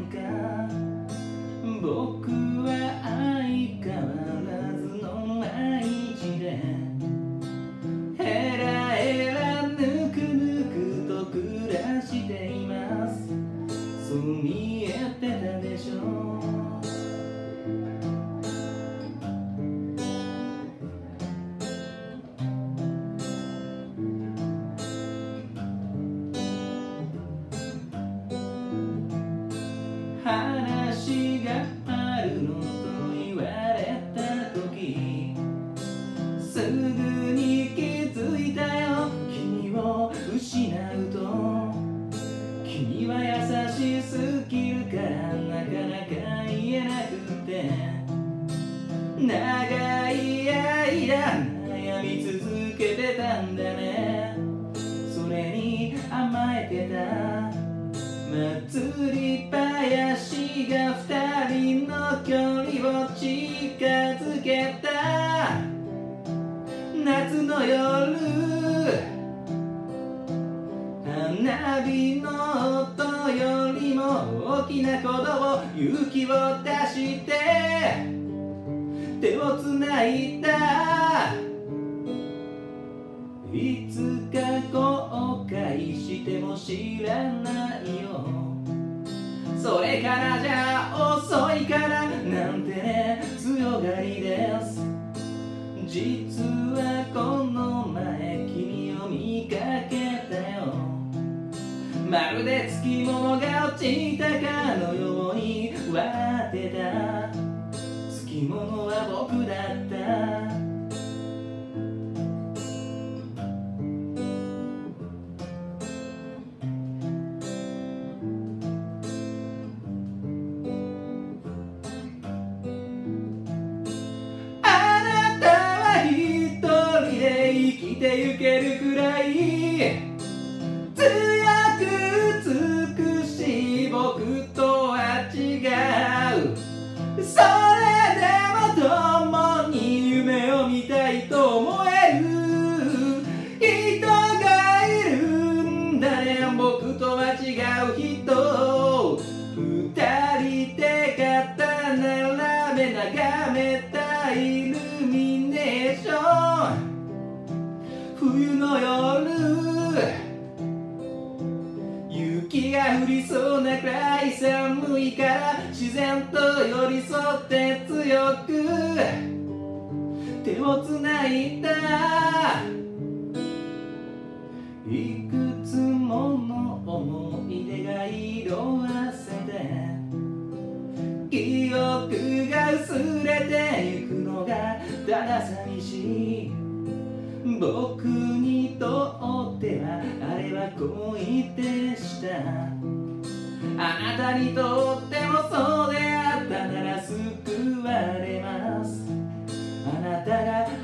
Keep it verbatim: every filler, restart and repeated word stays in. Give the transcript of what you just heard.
か。僕は相変わらずの毎日でヘラヘラぬくぬくと暮らしています。そう見えてたでしょう。話があるのと言われた時、すぐに気づいたよ。君を失うと君は優しすぎるからなかなか言えなくて、長い間悩み続けてたんだね。それに甘えてた祭り林が二人の距離を近づけた。夏の夜花火の音よりも大きな鼓動、勇気を出して手をつないだ。いつか後悔しても知らないよ。それからじゃ遅いからなんてね、強がりです。実はこの前君を見かけたよ。まるでつきものが落ちたかのように笑ってた。つきものは僕だった。生きてゆけるくらい強く美しい僕とは違う。それでも共に夢を見たいと思える人がいるんだね。僕とは違う人、二人で肩並べ眺めたイルミネーション。冬の夜雪が降りそうなくらい寒いから自然と寄り添って強く手をつないだ。いくつもの思い出が色あせて記憶が薄れてゆくのがただ寂しい。僕にとってはあれは恋でした。あなたにとってもそうであったなら救われます。あなたが